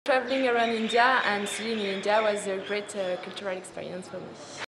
Traveling around India and studying in India was a great cultural experience for me.